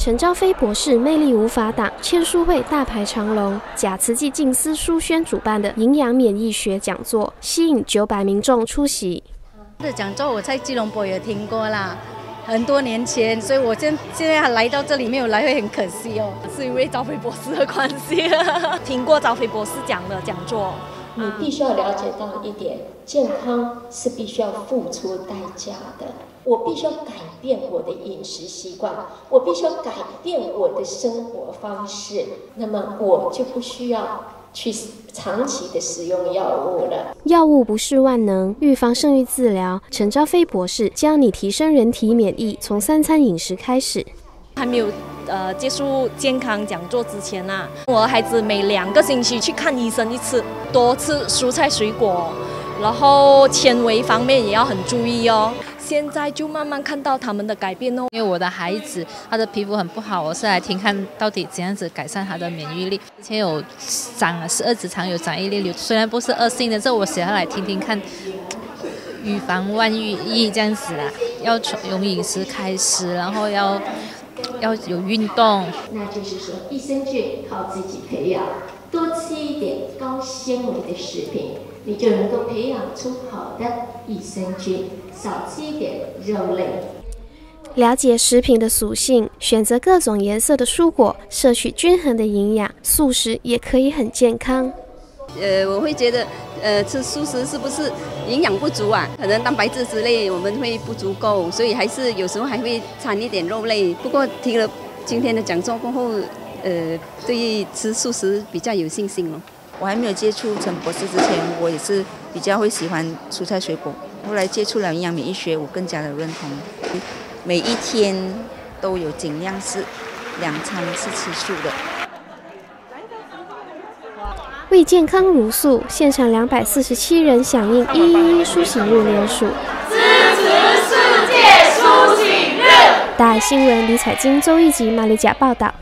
陈昭飞博士魅力无法挡，签书会大排长龙。假慈济静思书轩主办的营养免疫学讲座，吸引900民众出席。 这讲座我在吉隆坡也听过啦，很多年前，所以我现在来到这里没有来会很可惜哦， 是因为昭飞博士的关系。听过昭飞博士讲的讲座。 你必须要了解到一点，健康是必须要付出代价的。我必须要改变我的饮食习惯，我必须要改变我的生活方式，那么我就不需要去长期的使用药物了。 药物不是万能，预防胜于治疗。陈昭飞博士教你提升人体免疫，从3餐饮食开始。 还没有接触健康讲座之前啊，我的孩子每2个星期去看医生一次，多吃蔬菜水果，然后纤维方面也要很注意哦。现在就慢慢看到他们的改变哦。 因为我的孩子他的皮肤很不好，我是来听看到底怎样子改善他的免疫力。之前有长12指肠有长一粒瘤，虽然不是恶性的，这我写下来听听看。预防万一益这样子啦，要从饮食开始，然后要有运动。 那就是说，益生菌靠自己培养，多吃一点高纤维的食品，你就能够培养出好的益生菌。少吃一点肉类。 了解食品的属性，选择各种颜色的蔬果，摄取均衡的营养，素食也可以很健康。 我会觉得，吃素食是不是营养不足啊？可能蛋白质之类我们会不足够，所以还是有时候还会掺一点肉类。不过听了今天的讲座过后，对于吃素食比较有信心了。 我还没有接触陈博士之前，我也是比较会喜欢蔬菜水果。后来接触了营养免疫学，我更加的认同。每一天都有尽量是2餐是吃素的。 为健康如素，现场247人响应111苏醒日联署， 支持世界苏醒日。 大爱新闻李彩金、周一吉、马里甲报道。